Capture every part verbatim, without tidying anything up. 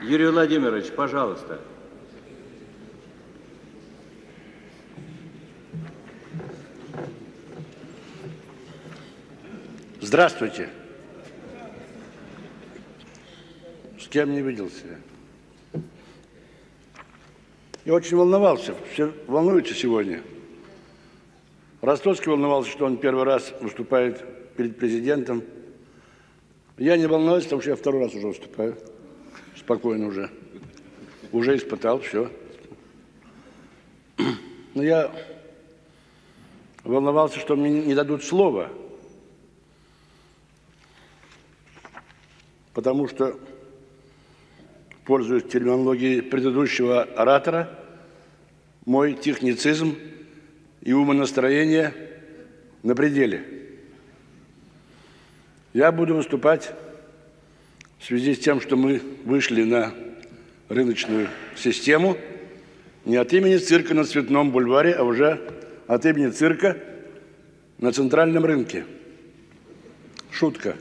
Юрий Владимирович, пожалуйста. Здравствуйте. С кем не виделся? Я очень волновался. Все волнуются сегодня. Ростовский волновался, что он первый раз выступает перед президентом. Я не волнуюсь, потому что я второй раз уже выступаю. Спокойно уже. Уже испытал, все. Но я волновался, что мне не дадут слова. Потому что, пользуясь терминологией предыдущего оратора, мой техницизм и умонастроение на пределе. Я буду выступать в связи с тем, что мы вышли на рыночную систему не от имени цирка на Цветном бульваре, а уже от имени цирка на центральном рынке. Шутка.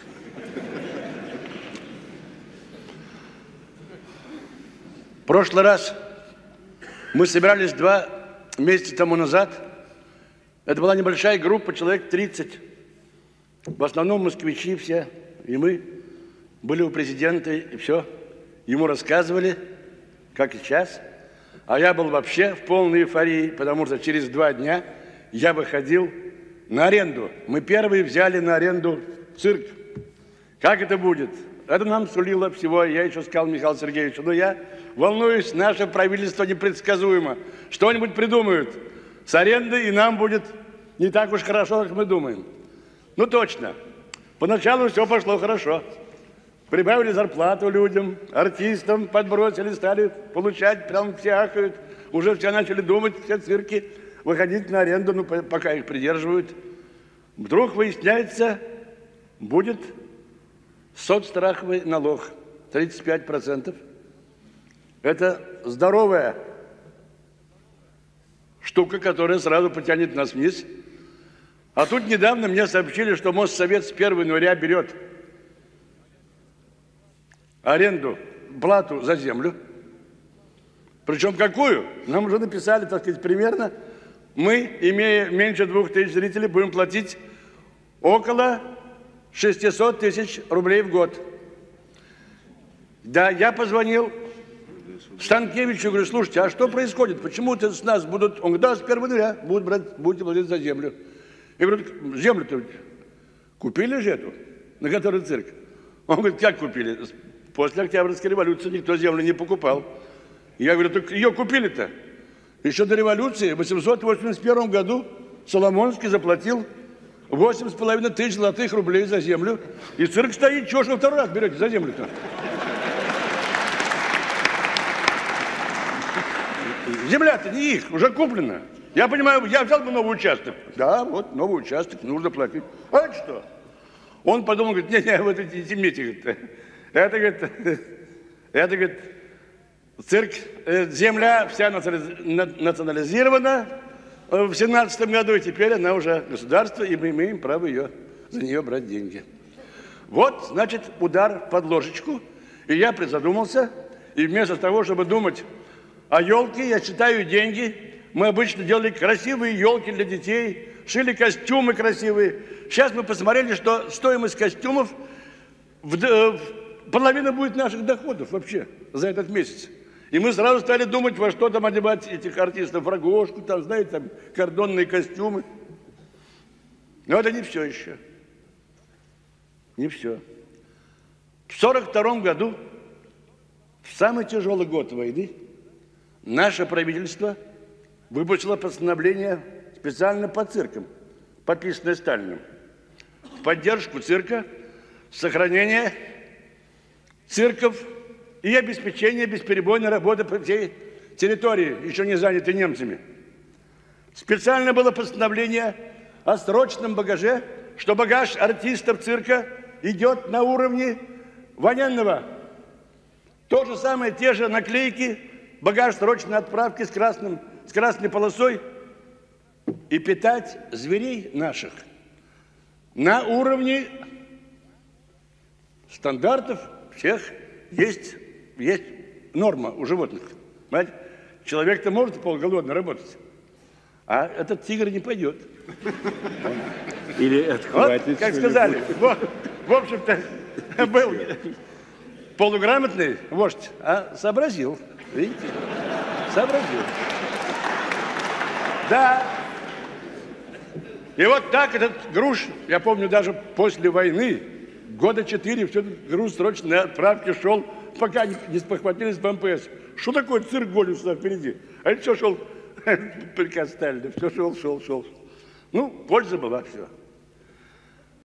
В прошлый раз мы собирались два месяца тому назад. Это была небольшая группа, человек тридцать. В основном москвичи все. И мы были у президента, и все. Ему рассказывали, как и сейчас. А я был вообще в полной эйфории, потому что через два дня я выходил на аренду. Мы первые взяли на аренду цирк. Как это будет? Это нам сулило всего, я еще сказал Михаилу Сергеевичу, но я волнуюсь, наше правительство непредсказуемо. Что-нибудь придумают с арендой, и нам будет не так уж хорошо, как мы думаем. Ну точно. Поначалу все пошло хорошо. Прибавили зарплату людям, артистам подбросили, стали получать, прям все ахают. Уже все начали думать, все цирки, выходить на аренду, ну пока их придерживают. Вдруг выясняется, будет соцстраховый налог тридцать пять процентов. Это здоровая штука, которая сразу потянет нас вниз. А тут недавно мне сообщили, что Моссовет с первого января берет аренду, плату за землю. Причем какую? Нам уже написали, так сказать, примерно. Мы, имея меньше двух тысяч зрителей, будем платить около шестисот тысяч рублей в год. Да, я позвонил Станкевичу, говорю, слушайте, а что происходит? Почему-то с нас будут... Он говорит, да, с первого января будут брать, будете платить за землю. Я говорю, землю-то купили же эту, на которой цирк? Он говорит, как купили? После Октябрьской революции никто землю не покупал. Я говорю, так ее купили-то. Еще до революции, в восемьсот восемьдесят первом году Соломонский заплатил восемь с половиной тысяч золотых рублей за землю. И цирк стоит, чего ж вы второй раз берете за землю-то? Земля-то не их, уже куплена. Я понимаю, я взял бы новый участок. Да, вот новый участок, нужно платить. А это что? Он подумал, говорит, не-не, вот эти земли, это, говорит, это, говорит, цирк, земля вся национализирована в семнадцатом году, и теперь она уже государство, и мы имеем право ее, за нее брать деньги. Вот, значит, удар под ложечку, и я призадумался, и вместо того, чтобы думать о елке, я считаю деньги. Мы обычно делали красивые елки для детей, шили костюмы красивые. Сейчас мы посмотрели, что стоимость костюмов в, в, половина будет наших доходов вообще за этот месяц. И мы сразу стали думать, во что там одевать этих артистов, в рогожку, там, знаете, там, кордонные костюмы. Но это не все еще. Не все. В сорок втором году, в самый тяжелый год войны, наше правительство выпустило постановление специально по циркам, подписанное Сталиным, в поддержку цирка, сохранение цирков и обеспечение бесперебойной работы по всей территории, еще не занятой немцами. Специально было постановление о срочном багаже, что багаж артистов цирка идет на уровне военного. То же самое, те же наклейки, багаж срочной отправки с, красным, с красной полосой. И питать зверей наших на уровне стандартов всех есть есть норма у животных. Понимаете? Человек-то может полголодно работать, а этот тигр не пойдет. Или отхватит. Вот, как сказали, в, в общем-то, был полуграмотный вождь, а сообразил. Видите? Сообразил. Да. И вот так этот груз, я помню, даже после войны, года четыре, все этот груз срочно на отправке шел, пока не, не спохватились в МПС. Что такое цирк Голлюса впереди? А это все шел, приказ Сталина, все шел, шел, шел. Ну, польза была, все.